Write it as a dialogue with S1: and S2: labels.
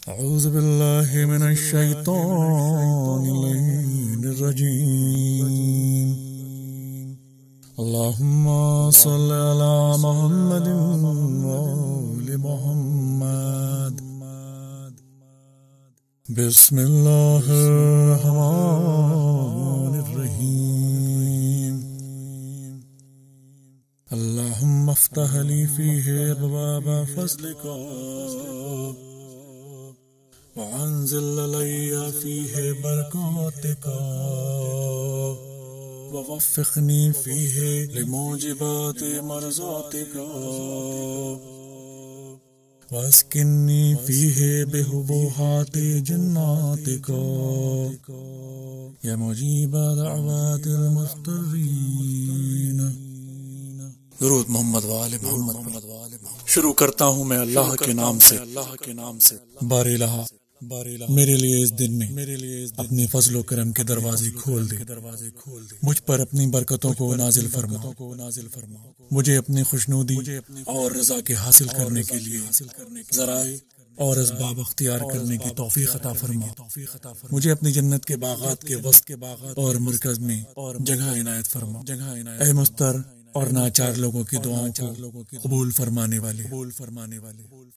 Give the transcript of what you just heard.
S1: अऊज़ु बिल्लाहि मिनश शैतानिर रजीम। अल्लाहुम्मा सल्लि अला मुहम्मदिन व आलि मुहम्मद। बिस्मिल्लाहिर रहमानिर रहीम। अल्लाहुम्मा अफ्तह ली फीहि अबवाब फज़लिका वअंज़िल अलैया फीहि बरकातिका ववफ़्फ़िक़नी फीहि लिमूजिबाति मरज़ातिका वअस्किन्नी फीहि बिहुबूहाति जन्नातिका या मुजीब दअवातिल मुज़्तरीन। दुरूद मोहम्मद वाले मोहम्मद। शुरू करता हूँ मैं अल्लाह के नाम से। बारे इलाहा मेरे लिए इस दिन में अपने फजलो करम के दरवाजे खोल दे। मुझ पर अपनी बरकतों को नाजिल फरमा। मुझे अपनी खुशनुदी और रजा के हासिल करने के लिए ज़राए और असबाब अख्तियार करने की तौफीक अता फरमा। मुझे अपनी जन्नत के बागात के वस्त और मरकज में जगह इनायत फरमा। ऐ मुस्तर और नाचार लोगों की दुआओं को कबूल फरमाने वाले।